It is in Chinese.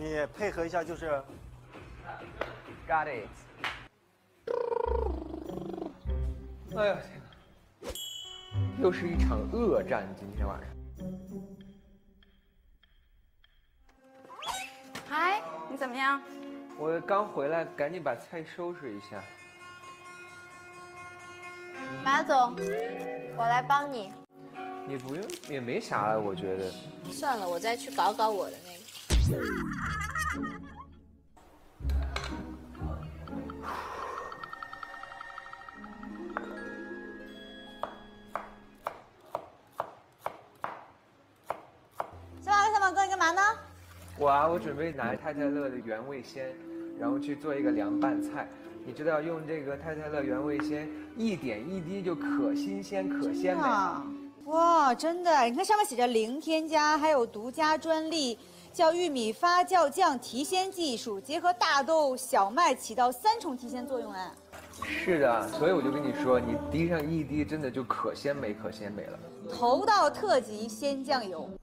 你配合一下就是。 Got it。哎呀天哪！又是一场恶战，今天晚上。 嗨，你怎么样？ 我刚回来，赶紧把菜收拾一下。 马总，我来帮你。 你不用，也没啥了，我觉得。 算了，我再去搞搞我的那个。小马哥，你干嘛呢？ 我准备拿太太乐的原味鲜，然后去做一个凉拌菜。你知道用这个太太乐原味鲜，一点一滴就可新鲜可鲜美了。 哇，真的！你看上面写着零添加，还有独家专利，叫玉米发酵酱提鲜技术，结合大豆、小麦，起到3重提鲜作用。哎， 是的，所以我就跟你说，你滴上一滴，真的就可鲜美可鲜美了。 头道特级鲜酱油，